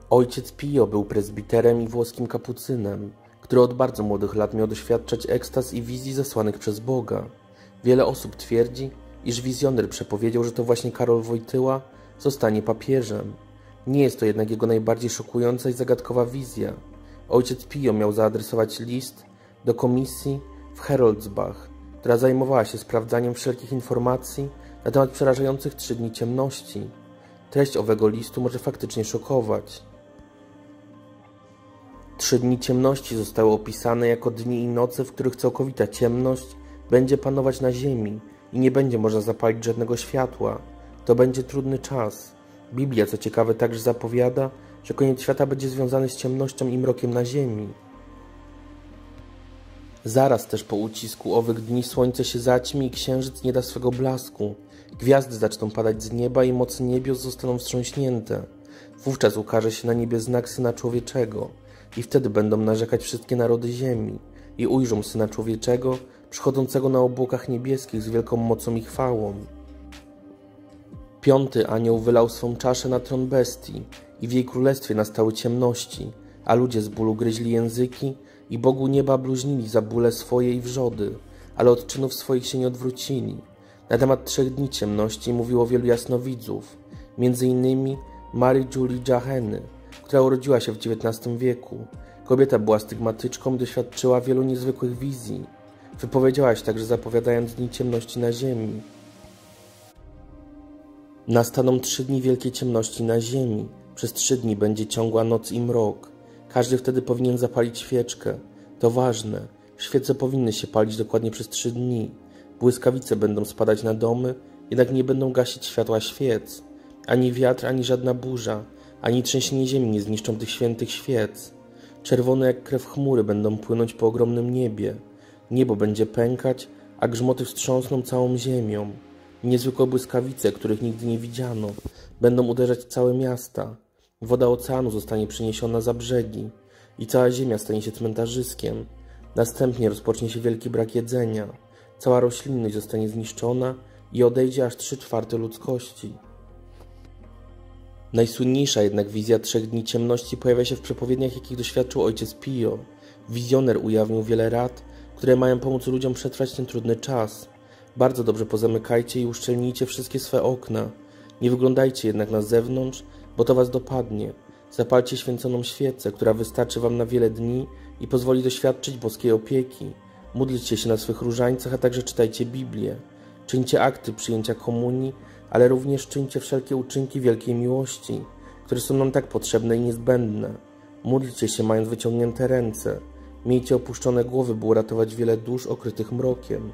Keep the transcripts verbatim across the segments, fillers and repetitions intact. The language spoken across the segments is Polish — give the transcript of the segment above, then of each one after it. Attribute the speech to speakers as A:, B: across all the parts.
A: Ojciec Pio był prezbiterem i włoskim kapucynem, który od bardzo młodych lat miał doświadczać ekstaz i wizji zesłanych przez Boga. Wiele osób twierdzi, iż wizjoner przepowiedział, że to właśnie Karol Wojtyła zostanie papieżem. Nie jest to jednak jego najbardziej szokująca i zagadkowa wizja. Ojciec Pio miał zaadresować list do komisji w Heroldsbach, która zajmowała się sprawdzaniem wszelkich informacji na temat przerażających trzy dni ciemności. Treść owego listu może faktycznie szokować. Trzy dni ciemności zostały opisane jako dni i noce, w których całkowita ciemność będzie panować na ziemi i nie będzie można zapalić żadnego światła. To będzie trudny czas. Biblia, co ciekawe, także zapowiada, że koniec świata będzie związany z ciemnością i mrokiem na ziemi. Zaraz też po ucisku owych dni słońce się zaćmi i księżyc nie da swego blasku. Gwiazdy zaczną padać z nieba i moce niebios zostaną wstrząśnięte. Wówczas ukaże się na niebie znak Syna Człowieczego i wtedy będą narzekać wszystkie narody ziemi i ujrzą Syna Człowieczego przychodzącego na obłokach niebieskich z wielką mocą i chwałą. Piąty anioł wylał swą czaszę na tron bestii i w jej królestwie nastały ciemności, a ludzie z bólu gryźli języki i Bogu nieba bluźnili za bóle swoje i wrzody, ale od czynów swoich się nie odwrócili. Na temat trzech dni ciemności mówiło wielu jasnowidzów, między innymi Mary Julie Jaheny, która urodziła się w dziewiętnastym wieku. Kobieta była stygmatyczką i doświadczyła wielu niezwykłych wizji. Wypowiedziała się także, zapowiadając dni ciemności na ziemi. Nastaną trzy dni wielkiej ciemności na ziemi. Przez trzy dni będzie ciągła noc i mrok. Każdy wtedy powinien zapalić świeczkę. To ważne. Świece powinny się palić dokładnie przez trzy dni. Błyskawice będą spadać na domy, jednak nie będą gasić światła świec. Ani wiatr, ani żadna burza, ani trzęsienie ziemi nie zniszczą tych świętych świec. Czerwone jak krew chmury będą płynąć po ogromnym niebie. Niebo będzie pękać, a grzmoty wstrząsną całą ziemią. Niezwykłe błyskawice, których nigdy nie widziano, będą uderzać całe miasta. Woda oceanu zostanie przyniesiona za brzegi i cała ziemia stanie się cmentarzyskiem. Następnie rozpocznie się wielki brak jedzenia. Cała roślinność zostanie zniszczona i odejdzie aż trzy czwarte ludzkości. Najsłynniejsza jednak wizja trzech dni ciemności pojawia się w przepowiedniach, jakich doświadczył ojciec Pio. Wizjoner ujawnił wiele rad, które mają pomóc ludziom przetrwać ten trudny czas. Bardzo dobrze pozamykajcie i uszczelnijcie wszystkie swe okna. Nie wyglądajcie jednak na zewnątrz, bo to was dopadnie. Zapalcie święconą świecę, która wystarczy wam na wiele dni i pozwoli doświadczyć boskiej opieki. Módlcie się na swych różańcach, a także czytajcie Biblię. Czyńcie akty przyjęcia komunii, ale również czyńcie wszelkie uczynki wielkiej miłości, które są nam tak potrzebne i niezbędne. Módlcie się, mając wyciągnięte ręce. Miejcie opuszczone głowy, by uratować wiele dusz okrytych mrokiem.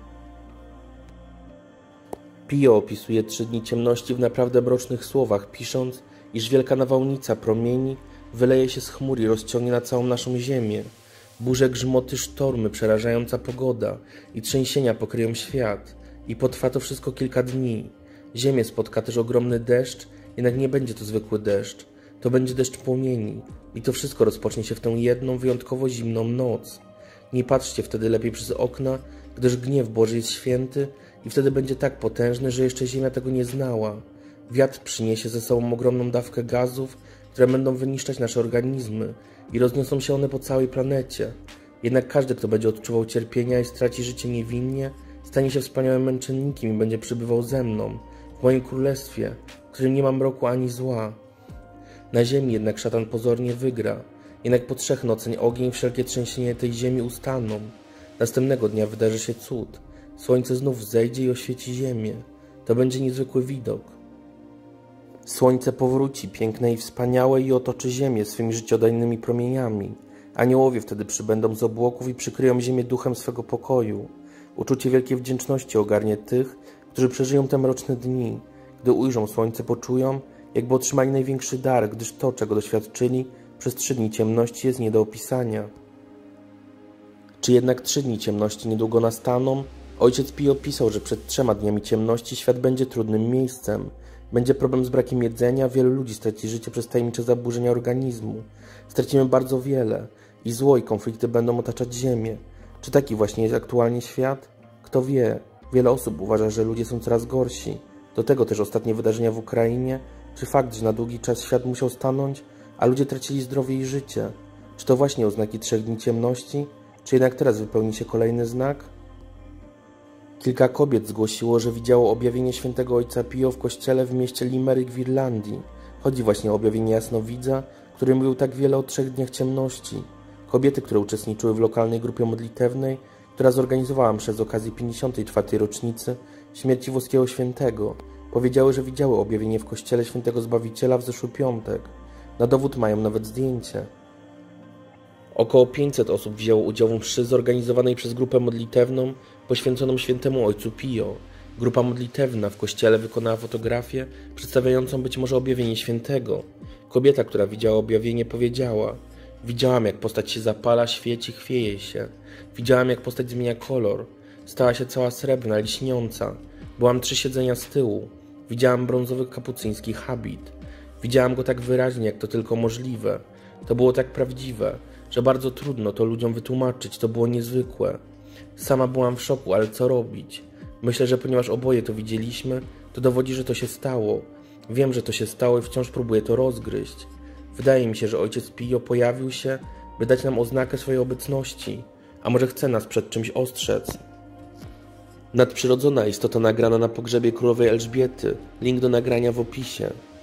A: Pio opisuje trzy dni ciemności w naprawdę mrocznych słowach, pisząc, iż wielka nawałnica promieni wyleje się z chmur i rozciągnie na całą naszą ziemię. Burze, grzmoty, sztormy, przerażająca pogoda i trzęsienia pokryją świat i potrwa to wszystko kilka dni. Ziemię spotka też ogromny deszcz, jednak nie będzie to zwykły deszcz. To będzie deszcz płomieni i to wszystko rozpocznie się w tę jedną, wyjątkowo zimną noc. Nie patrzcie wtedy lepiej przez okna, gdyż gniew Boży jest święty i wtedy będzie tak potężny, że jeszcze ziemia tego nie znała. Wiatr przyniesie ze sobą ogromną dawkę gazów, które będą wyniszczać nasze organizmy i rozniosą się one po całej planecie. Jednak każdy, kto będzie odczuwał cierpienia i straci życie niewinnie, stanie się wspaniałym męczennikiem i będzie przybywał ze mną, w moim królestwie, w którym nie ma mroku ani zła. Na ziemi jednak szatan pozornie wygra, jednak po trzech nocach ogień i wszelkie trzęsienie tej ziemi ustaną. Następnego dnia wydarzy się cud. Słońce znów wzejdzie i oświeci ziemię. To będzie niezwykły widok. Słońce powróci, piękne i wspaniałe, i otoczy ziemię swymi życiodajnymi promieniami. Aniołowie wtedy przybędą z obłoków i przykryją ziemię duchem swego pokoju. Uczucie wielkiej wdzięczności ogarnie tych, którzy przeżyją te mroczne dni. Gdy ujrzą słońce, poczują, jakby otrzymali największy dar, gdyż to, czego doświadczyli przez trzy dni ciemności, jest nie do opisania. Czy jednak trzy dni ciemności niedługo nastaną? Ojciec Pio pisał, że przed trzema dniami ciemności świat będzie trudnym miejscem. Będzie problem z brakiem jedzenia, wielu ludzi straci życie przez tajemnicze zaburzenia organizmu. Stracimy bardzo wiele i zło i konflikty będą otaczać ziemię. Czy taki właśnie jest aktualnie świat? Kto wie? Wiele osób uważa, że ludzie są coraz gorsi. Do tego też ostatnie wydarzenia w Ukrainie, czy fakt, że na długi czas świat musiał stanąć, a ludzie tracili zdrowie i życie. Czy to właśnie oznaki trzech dni ciemności? Czy jednak teraz wypełni się kolejny znak? Kilka kobiet zgłosiło, że widziało objawienie świętego ojca Pio w kościele w mieście Limerick w Irlandii. Chodzi właśnie o objawienie jasnowidza, który mówił tak wiele o trzech dniach ciemności. Kobiety, które uczestniczyły w lokalnej grupie modlitewnej, która zorganizowała mszę z okazji pięćdziesiątej czwartej rocznicy śmierci włoskiego świętego, powiedziały, że widziały objawienie w kościele świętego Zbawiciela w zeszły piątek. Na dowód mają nawet zdjęcie. Około pięćset osób wzięło udział w mszy zorganizowanej przez grupę modlitewną poświęconą świętemu ojcu Pio. Grupa modlitewna w kościele wykonała fotografię przedstawiającą być może objawienie świętego. Kobieta, która widziała objawienie, powiedziała: widziałam, jak postać się zapala, świeci, chwieje się. Widziałam, jak postać zmienia kolor. Stała się cała srebrna, liśniąca. Byłam trzy siedzenia z tyłu. Widziałam brązowy kapucyński habit. Widziałam go tak wyraźnie, jak to tylko możliwe. To było tak prawdziwe, że bardzo trudno to ludziom wytłumaczyć. To było niezwykłe. Sama byłam w szoku, ale co robić? Myślę, że ponieważ oboje to widzieliśmy, to dowodzi, że to się stało. Wiem, że to się stało i wciąż próbuję to rozgryźć. Wydaje mi się, że ojciec Pio pojawił się, by dać nam oznakę swojej obecności, a może chce nas przed czymś ostrzec. Nadprzyrodzona istota nagrana na pogrzebie królowej Elżbiety. Link do nagrania w opisie.